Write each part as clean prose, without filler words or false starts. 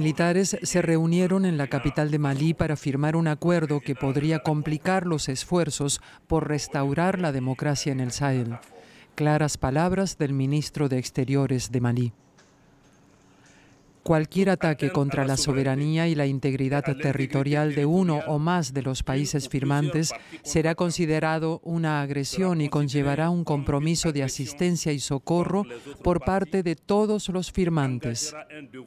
militares se reunieron en la capital de Malí para firmar un acuerdo que podría complicar los esfuerzos por restaurar la democracia en el Sahel. Claras palabras del ministro de Exteriores de Malí. Cualquier ataque contra la soberanía y la integridad territorial de uno o más de los países firmantes será considerado una agresión y conllevará un compromiso de asistencia y socorro por parte de todos los firmantes.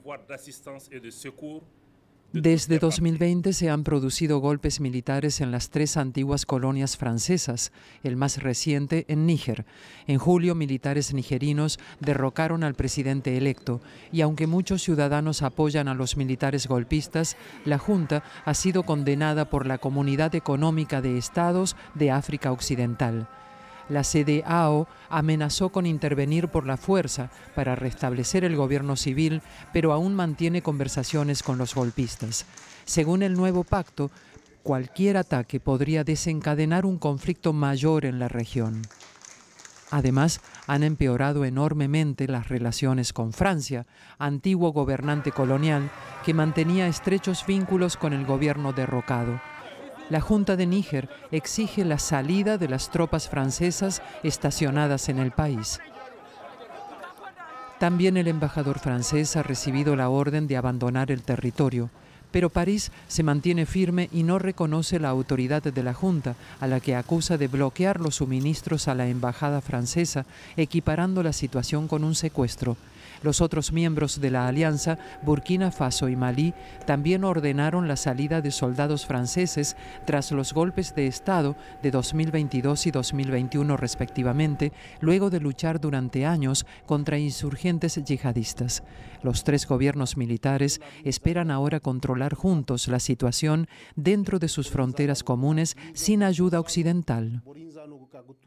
Desde 2020 se han producido golpes militares en las 3 antiguas colonias francesas, el más reciente en Níger. En julio, militares nigerinos derrocaron al presidente electo y aunque muchos ciudadanos apoyan a los militares golpistas, la Junta ha sido condenada por la Comunidad Económica de Estados de África Occidental. La CEDEAO amenazó con intervenir por la fuerza para restablecer el gobierno civil, pero aún mantiene conversaciones con los golpistas. Según el nuevo pacto, cualquier ataque podría desencadenar un conflicto mayor en la región. Además, han empeorado enormemente las relaciones con Francia, antiguo gobernante colonial que mantenía estrechos vínculos con el gobierno derrocado. La Junta de Níger exige la salida de las tropas francesas estacionadas en el país. También el embajador francés ha recibido la orden de abandonar el territorio, pero París se mantiene firme y no reconoce la autoridad de la Junta, a la que acusa de bloquear los suministros a la embajada francesa, equiparando la situación con un secuestro. Los otros miembros de la alianza, Burkina Faso y Malí, también ordenaron la salida de soldados franceses tras los golpes de Estado de 2022 y 2021 respectivamente, luego de luchar durante años contra insurgentes yihadistas. Los 3 gobiernos militares esperan ahora controlar juntos la situación dentro de sus fronteras comunes sin ayuda occidental.